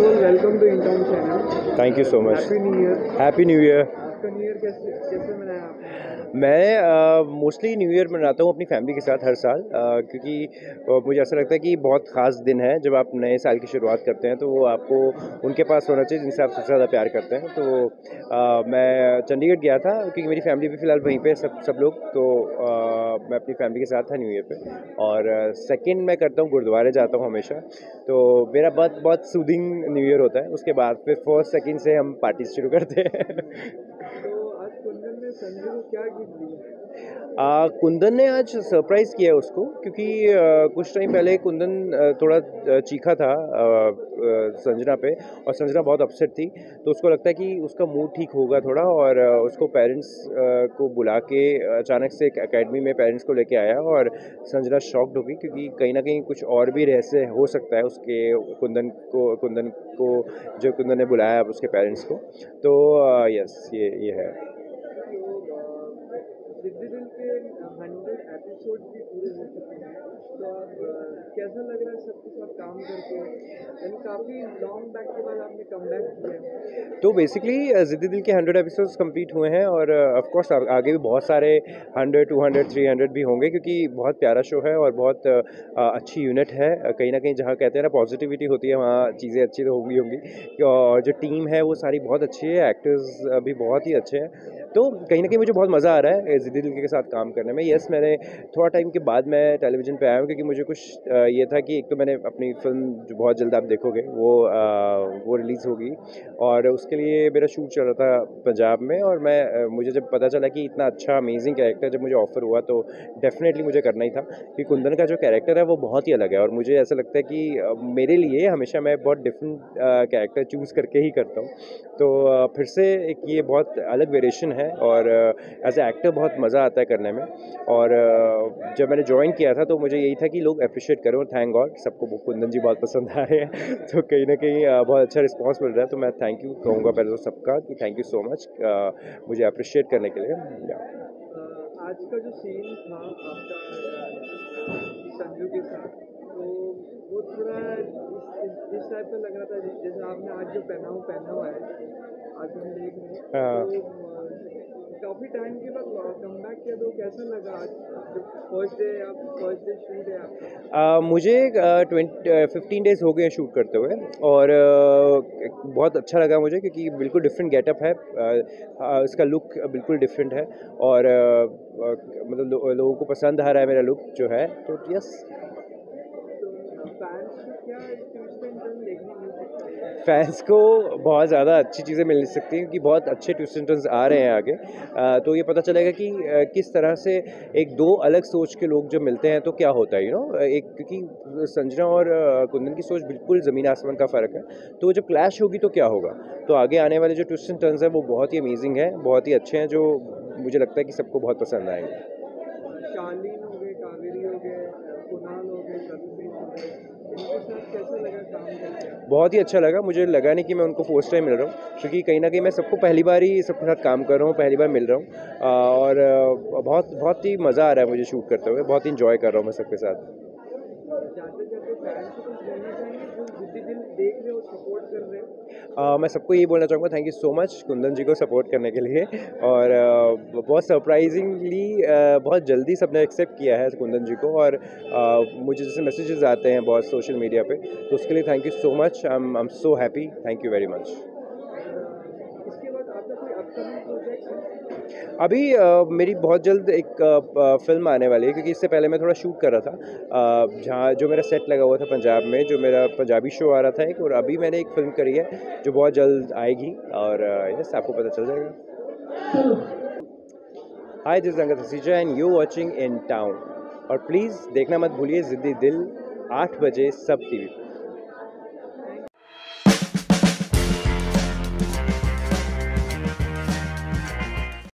all, welcome to Intown channel. Thank you so much. Happy New Year. Happy new year. आपका new year कैसे मनाया आपने? मैं mostly new year मनाता हूँ अपनी फैमिली के साथ हर साल, क्योंकि मुझे ऐसा लगता है कि बहुत ख़ास दिन है जब आप नए साल की शुरुआत करते हैं, तो वो आपको उनके पास होना चाहिए जिनसे आप सबसे ज़्यादा प्यार करते हैं। तो मैं चंडीगढ़ गया था क्योंकि मेरी फैमिली भी फ़िलहाल वहीं पे सब लोग, तो मैं अपनी फैमिली के साथ था न्यू ईयर पे। और सेकंड मैं करता हूँ, गुरुद्वारे जाता हूँ हमेशा, तो मेरा बहुत बहुत सूदिंग न्यू ईयर होता है। उसके बाद फिर फर्स्ट सेकंड से हम पार्टी शुरू करते हैं। तो आज कुंदन ने संजू को क्या गिफ्ट दिया? कुंदन ने आज सरप्राइज़ किया उसको, क्योंकि कुछ टाइम पहले कुंदन थोड़ा चीखा था संजना पे, और संजना बहुत अपसेट थी। तो उसको लगता है कि उसका मूड ठीक होगा थोड़ा, और उसको पेरेंट्स को बुला के अचानक से एक एकेडमी में पेरेंट्स को लेके आया, और संजना शॉक्ड हो गई क्योंकि कहीं ना कहीं कुछ और भी रहस्य हो सकता है उसके कुंदन को जो कुंदन ने बुलाया अब उसके पेरेंट्स को। तो यस, ये है। जिद्दी दिल के 100 एपिसोड भी पूरे हो चुके हैं, तो अब कैसा लग रहा है सबके साथ काम करके? यानी काफ़ी लॉन्ग बैक के बाद आपने कम बैक किया है। तो बेसिकली जिद्दी दिल के 100 एपिसोड्स कंप्लीट हुए हैं, और ऑफ कोर्स आगे भी बहुत सारे 100, 200, 300 भी होंगे, क्योंकि बहुत प्यारा शो है और बहुत अच्छी यूनिट है। कहीं ना कहीं जहाँ कहते हैं ना पॉजिटिविटी होती है, वहाँ चीज़ें अच्छी तो होंगी। और जो टीम है वो सारी बहुत अच्छी है, एक्टर्स भी बहुत ही अच्छे हैं। तो कहीं ना कहीं मुझे बहुत मज़ा आ रहा है जिद्दी दिल के साथ काम करने में। यस, मैंने थोड़ा टाइम के बाद मैं टेलीविज़न पे आया हूँ, क्योंकि मुझे कुछ ये था कि एक तो मैंने अपनी फिल्म जो बहुत जल्द आप देखोगे वो रिलीज़ होगी, और उसके लिए मेरा शूट चल रहा था पंजाब में। और मुझे जब पता चला कि इतना अच्छा अमेजिंग कैरेक्टर जब मुझे ऑफ़र हुआ, तो डेफिनेटली मुझे करना ही था, कि कुंदन का जो कैरेक्टर है वो बहुत ही अलग है, और मुझे ऐसा लगता है कि मेरे लिए हमेशा मैं बहुत डिफरेंट कैरेक्टर चूज़ करके ही करता हूँ। तो फिर से एक ये बहुत अलग वेरिएशन है, और एज ए एक्टर बहुत मज़ा आता है करने में। और जब मैंने ज्वाइन किया था तो मुझे यही था कि लोग अप्रिशिएट करें, और थैंक गॉड सबको कुंदन जी बहुत पसंद आ रहे हैं। तो कहीं ना कहीं बहुत अच्छा रिस्पांस मिल रहा है। तो मैं थैंक यू कहूँगा पहले तो सबका, कि थैंक यू सो मच मुझे अप्रिशिएट करने के लिए। आज का जो सीन था आपका संजू के साथ, तो वो थोड़ा इस टाइप का लग रहा था जैसे आपने आज जो पहना हुआ है, आज हम देख रहे हैं। तो काफ़ी टाइम के बाद कम बैक किया, तो कैसा लगा आज जब फर्स्ट डे शूट है आपका? मुझे 15 डेज़ हो गए शूट करते हुए, और बहुत अच्छा लगा मुझे, क्योंकि बिल्कुल डिफरेंट गेटअप है। इसका लुक बिल्कुल डिफरेंट है, और मतलब लोगों को पसंद आ रहा है मेरा लुक जो है, तो यस। फैंस को बहुत ज़्यादा अच्छी चीज़ें मिल सकती हैं, क्योंकि बहुत अच्छे ट्विस्ट एंड टर्न्स आ रहे हैं आगे। तो ये पता चलेगा कि किस तरह से एक दो अलग सोच के लोग जब मिलते हैं तो क्या होता है, एक, क्योंकि संजना और कुंदन की सोच बिल्कुल ज़मीन आसमान का फ़र्क है। तो जब क्लैश होगी तो क्या होगा? तो आगे आने वाले जो ट्विस्ट एंड टर्न्स हैं वो बहुत ही अमेजिंग है, बहुत ही अच्छे हैं, जो मुझे लगता है कि सबको बहुत पसंद आएंगे। शालीन हो गए, कावेरी हो गए, कुणाल हो गए, कपिल हो गए, इनके साथ कैसा लगा काम करके? बहुत ही अच्छा लगा। मुझे लगा नहीं कि मैं उनको फर्स्ट टाइम मिल रहा हूँ, क्योंकि कहीं ना कहीं मैं सबको पहली बार ही सबके साथ काम कर रहा हूँ, पहली बार मिल रहा हूँ। और बहुत बहुत ही मज़ा आ रहा है मुझे शूट करते हुए, बहुत इंजॉय कर रहा हूँ मैं सबके साथ। जाते जाते फैंस को कुछ बोलना चाहेंगे जो जिद्दी दिल देख रहे हो, सपोर्ट कर रहे हो? मैं सबको यही बोलना चाहूँगा, thank you so much Kundan ji को सपोर्ट करने के लिए। और बहुत सरप्राइजिंगली बहुत जल्दी सबने एक्सेप्ट किया है कुंदन जी को, और मुझे जैसे मैसेजेस आते हैं बहुत सोशल मीडिया पे, तो उसके लिए thank you so much. I am so happy, thank you very much. इसके बाद आपका कोई अपकमिंग प्रोजेक्ट है? अभी मेरी बहुत जल्द एक फिल्म आने वाली है, क्योंकि इससे पहले मैं थोड़ा शूट कर रहा था जहाँ जो मेरा सेट लगा हुआ था पंजाब में, जो मेरा पंजाबी शो आ रहा था एक, और अभी मैंने एक फिल्म करी है जो बहुत जल्द आएगी, और यस, आपको पता चल जाएगा। Hi, this is Angad Haseja and you watching Intown, और प्लीज़ देखना मत भूलिए जिद्दी दिल 8 बजे सब टीवी।